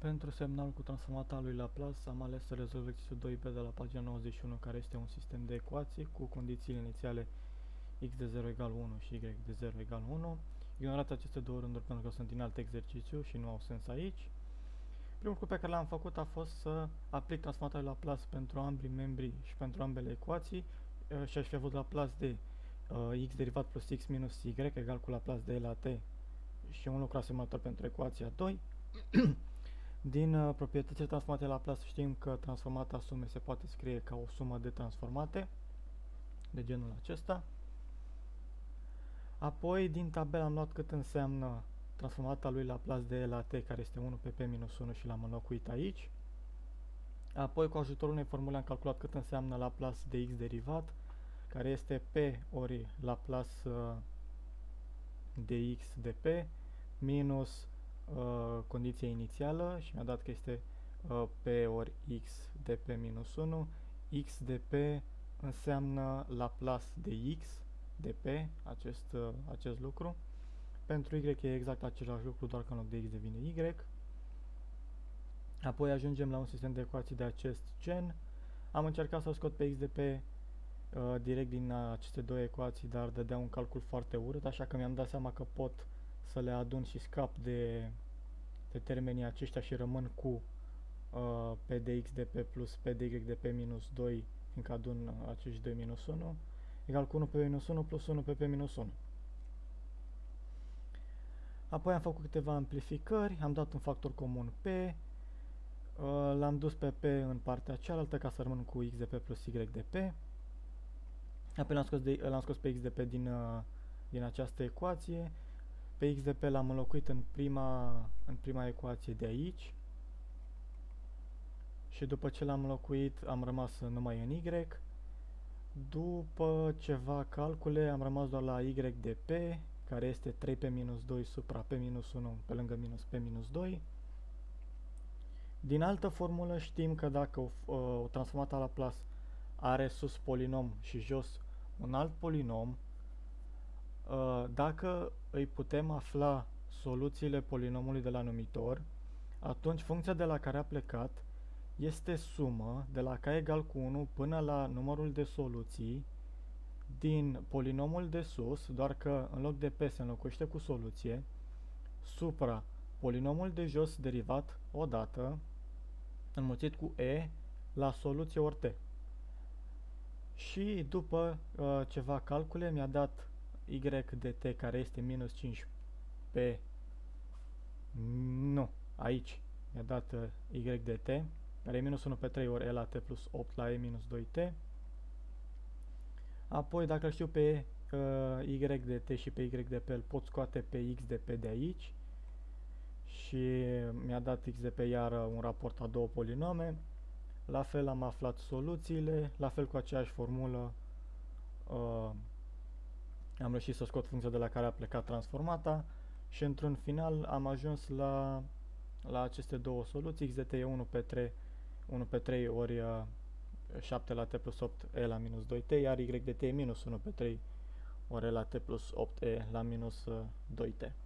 Pentru semnal cu transformata lui Laplace am ales să rezolv exercițiul 2b de la pagina 91, care este un sistem de ecuații cu condițiile inițiale x de 0 egal 1 și y de 0 egal 1. Ignorați aceste două rânduri pentru că sunt din alt exercițiu și nu au sens aici. Primul lucru pe care l-am făcut a fost să aplic transformata lui Laplace pentru ambii membri și pentru ambele ecuații și aș fi avut Laplace de x derivat plus x minus y egal cu Laplace de la t și un lucru asemănător pentru ecuația 2. Din proprietățile transformate la Laplace știm că transformata sume se poate scrie ca o sumă de transformate de genul acesta. Apoi din tabelă am luat cât înseamnă transformata lui Laplace de la t, care este 1 pe p minus 1 și l-am înlocuit aici. Apoi cu ajutorul unei formule am calculat cât înseamnă Laplace de x derivat, care este p ori Laplace de x de p minus condiția inițială și mi-a dat că este p ori x de p minus 1. X de p înseamnă Laplace de x de p, acest lucru. Pentru y e exact același lucru, doar că în loc de x devine y. Apoi ajungem la un sistem de ecuații de acest gen. Am încercat să scot pe x de p direct din aceste două ecuații, dar dădea un calcul foarte urât, așa că mi-am dat seama că pot să le adun și scap de termenii aceștia și rămân cu p de x de p plus p de y de p minus 2, fiindcă adun acești 2 minus 1, egal cu 1 pe minus 1 plus 1 pe p minus 1. Apoi am făcut câteva amplificări, am dat un factor comun p, l-am dus pe p în partea cealaltă ca să rămân cu x de p plus y de p. Apoi l-am scos pe x de p din această ecuație. Pe x de p l-am înlocuit în prima ecuație de aici. Și după ce l-am înlocuit am rămas numai în y. După ceva calcule am rămas doar la y de p, care este 3 p minus 2 supra p minus 1 pe lângă minus p minus 2. Din altă formulă știm că dacă o transformată la Laplace are sus polinom și jos un alt polinom, dacă îi putem afla soluțiile polinomului de la numitor, atunci funcția de la care a plecat este sumă de la k egal cu 1 până la numărul de soluții din polinomul de sus, doar că în loc de p se înlocuiește cu soluție, supra polinomul de jos derivat odată, înmulțit cu e la soluție ori t. Și după ceva calcule mi-a dat y de t, care este minus 5 p, nu, aici mi-a dat y de t, care e minus 1 pe 3 ori e la t plus 8 la e minus 2t. Apoi dacă știu pe y de t și pe y de p, îl pot scoate pe x de p de aici și mi-a dat x de p iară un raport a două polinome. La fel am aflat soluțiile, la fel cu aceeași formulă am reușit să scot funcția de la care a plecat transformata și într-un final am ajuns la aceste două soluții. X de t e 1 pe 3 ori 7 la t plus 8 e la minus 2t, iar y de t e minus 1 pe 3 ori e la t plus 8 e la minus 2t.